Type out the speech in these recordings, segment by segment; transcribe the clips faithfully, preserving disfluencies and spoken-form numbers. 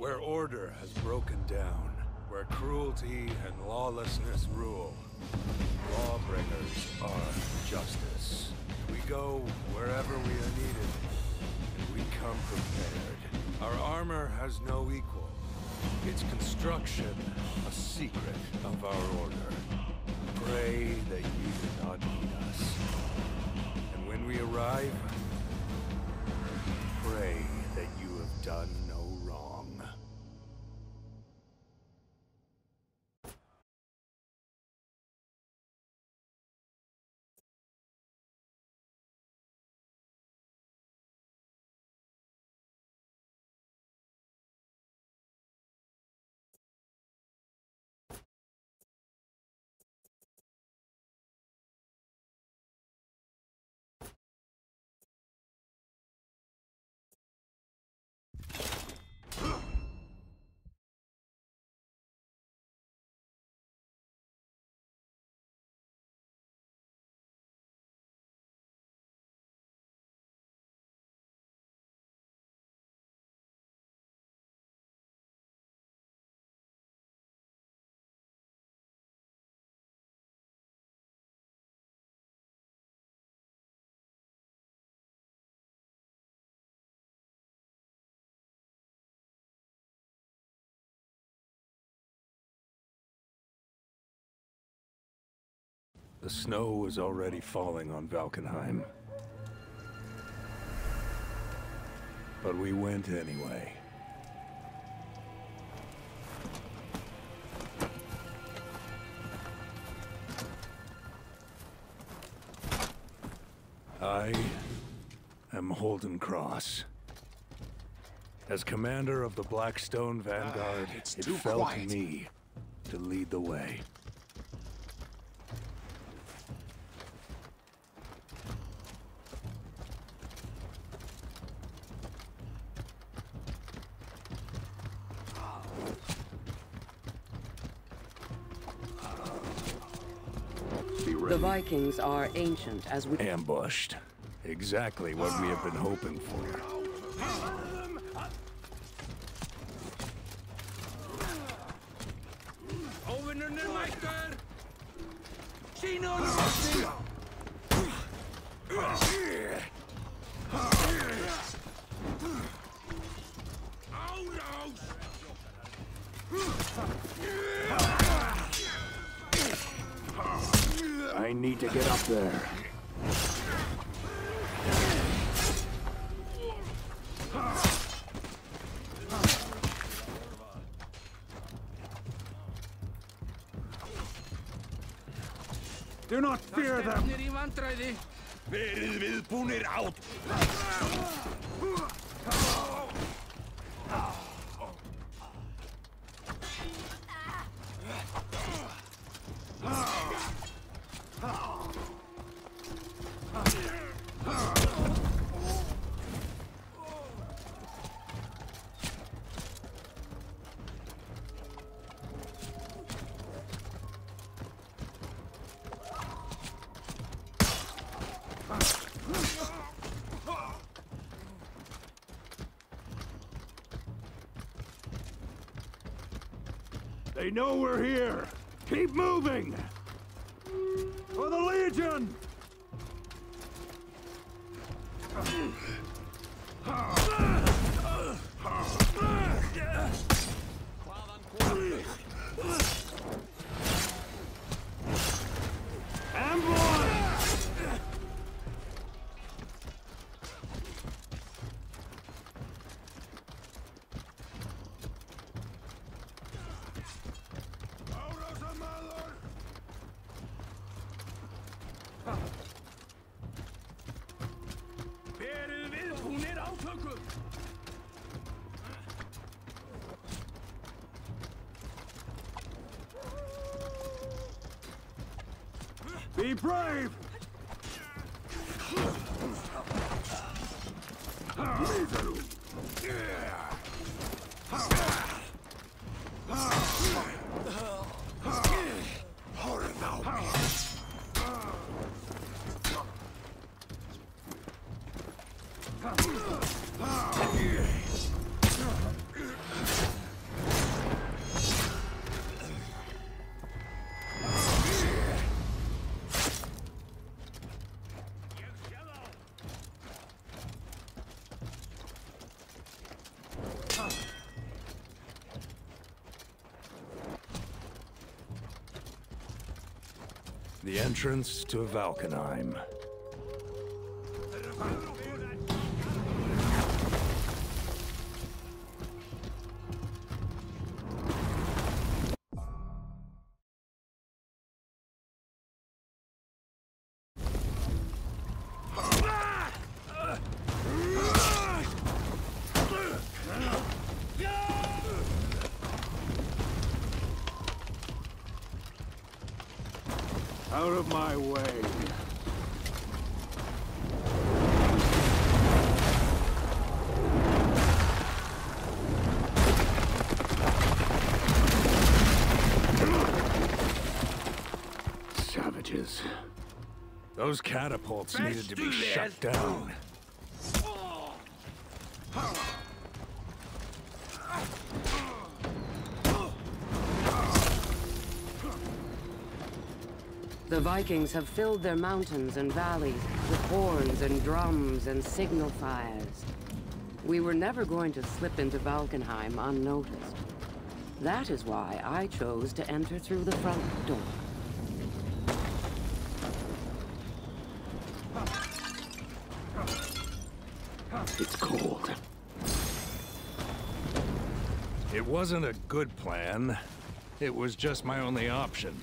Where order has broken down, where cruelty and lawlessness rule, lawbringers are justice. We go wherever we are needed, and we come prepared. Our armor has no equal. Its construction, a secret of our order. Pray that you do not need us. And when we arrive, pray that you have done no wrong. The snow was already falling on Valkenheim. But we went anyway. I am Holden Cross. As commander of the Blackstone Vanguard, uh, it fell quiet. to me to lead the way. The Vikings are ancient as we... Ambushed. Exactly what we have been hoping for. I need to get up there. Do not fear them. Verið viðbúnir át. They know we're here. Keep moving! For the Legion! Be brave! The entrance to Valkenheim. Out of my way. Savages. Those catapults needed to be shut down. The Vikings have filled their mountains and valleys with horns and drums and signal fires. We were never going to slip into Valkenheim unnoticed. That is why I chose to enter through the front door. It's cold. It wasn't a good plan. It was just my only option.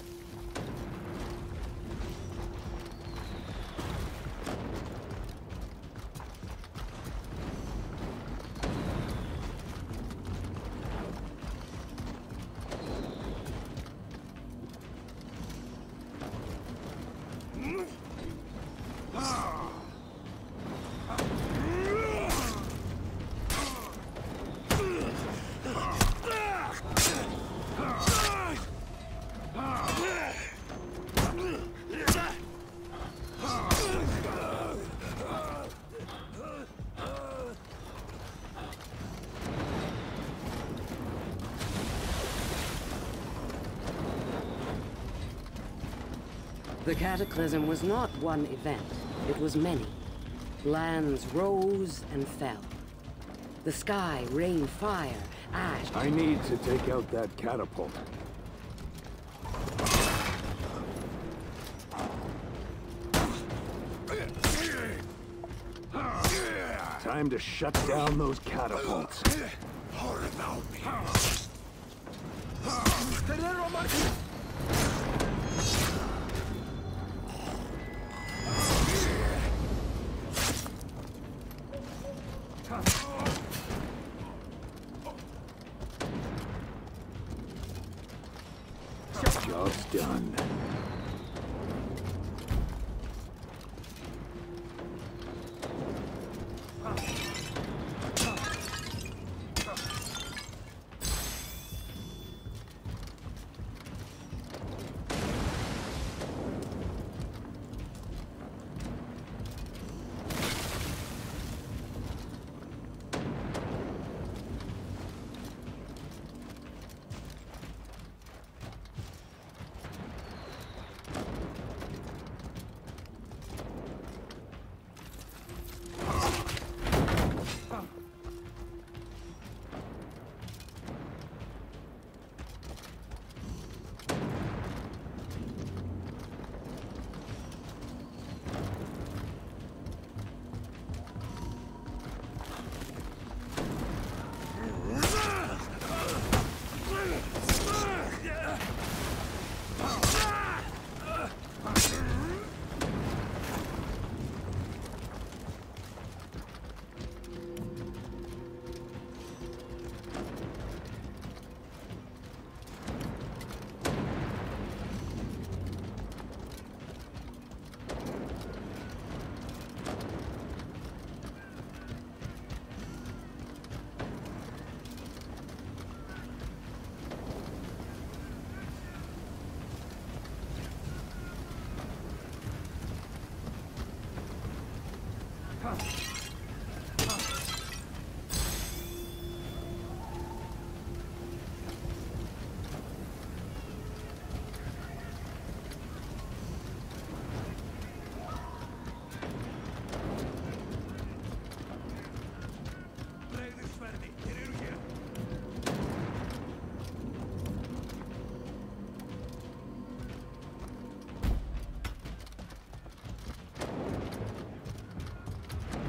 The Cataclysm was not one event, it was many. Lands rose and fell. The sky rained fire, ash. I need to take out that catapult. Time to shut down those catapults. Job's done.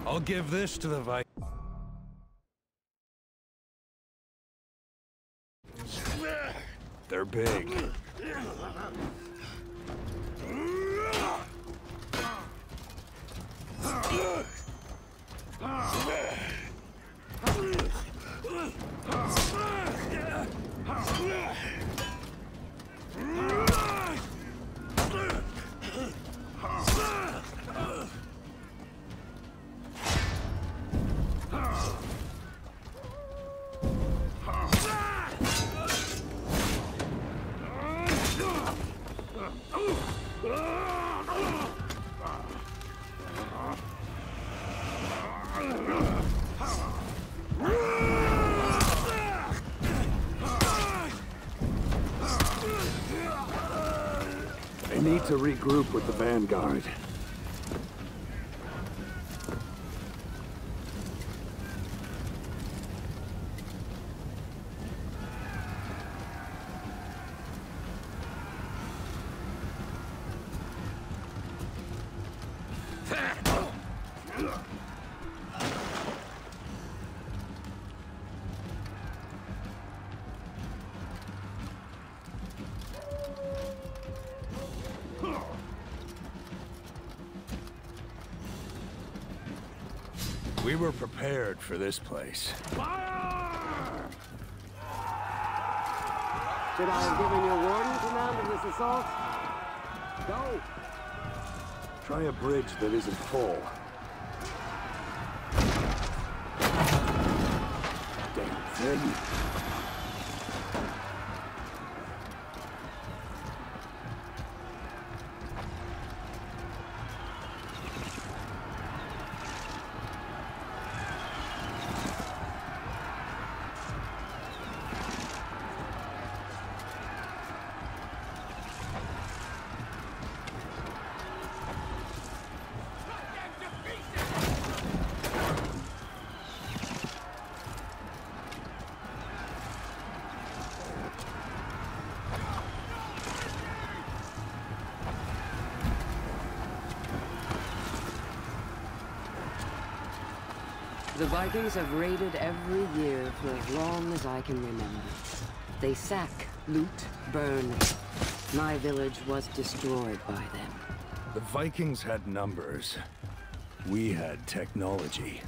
I'll give this to the Vikings. They're big. I need to regroup with the Vanguard. We were prepared for this place. Should I have given you warning command of this assault? Go! Try a bridge that isn't full. Damn thing. The Vikings have raided every year for as long as I can remember. They sack, loot, burn. My village was destroyed by them. The Vikings had numbers. We had technology.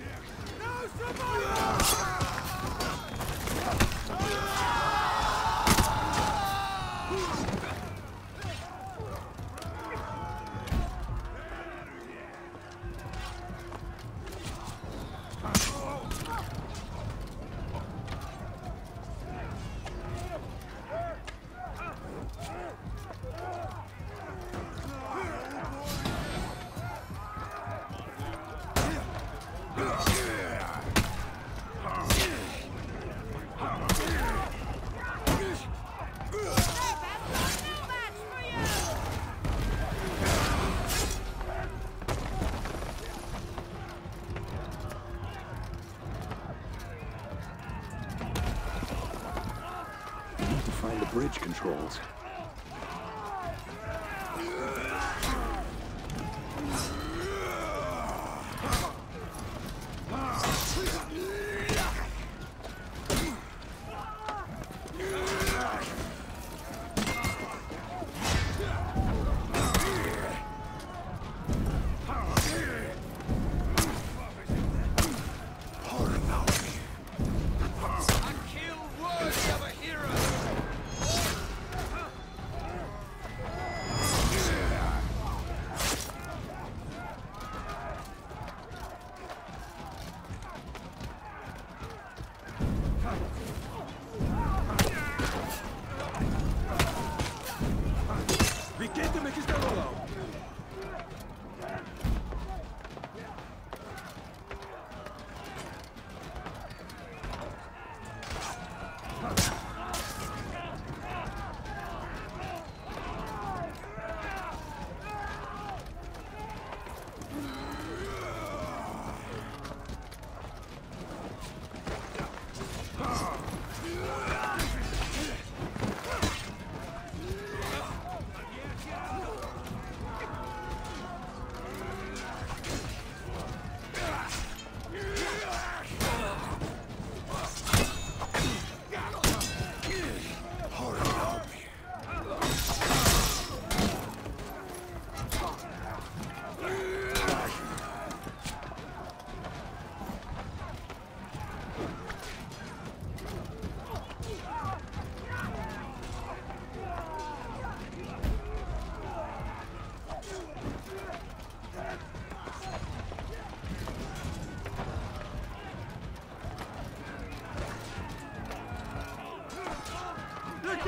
Find the bridge controls.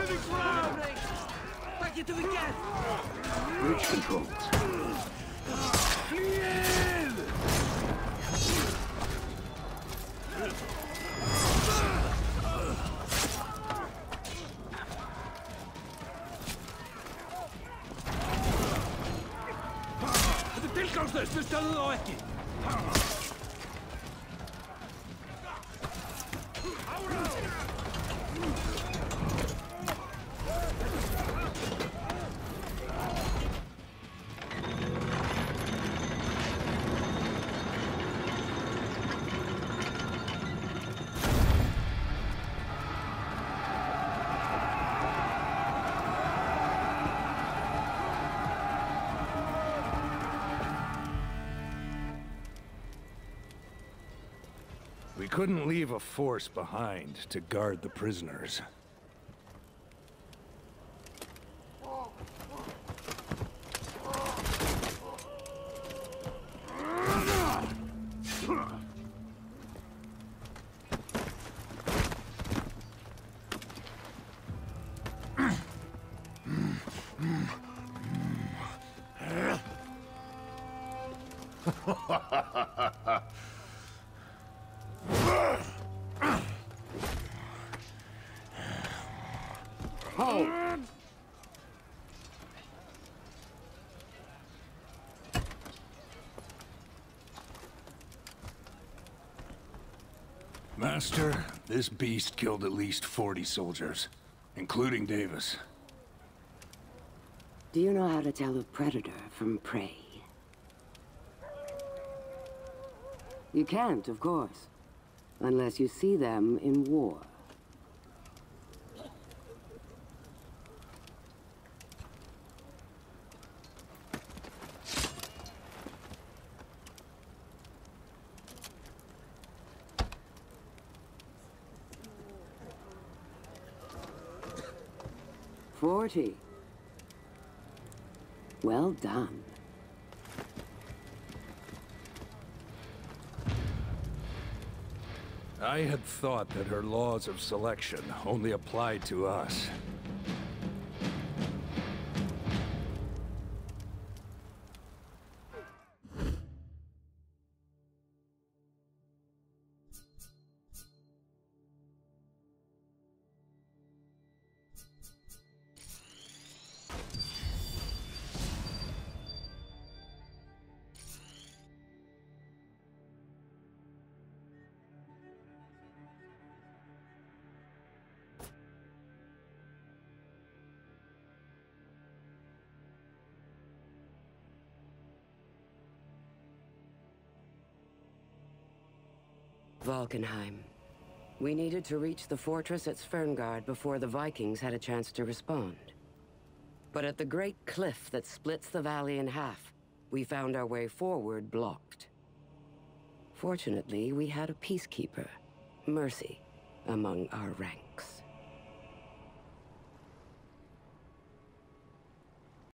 Hvað getum við gert? Bridge controls. Flýið! Þetta er tilgangslaust, við stöðum þá ekki. We couldn't leave a force behind to guard the prisoners. Hold! Master, this beast killed at least forty soldiers, including Davis. Do you know how to tell a predator from prey? You can't, of course, unless you see them in war. Forty. Well done. I had thought that her laws of selection only applied to us. Valkenheim. We needed to reach the fortress at Sverngard before the Vikings had a chance to respond. But at the great cliff that splits the valley in half, we found our way forward blocked. Fortunately, we had a peacekeeper, Mercy, among our ranks.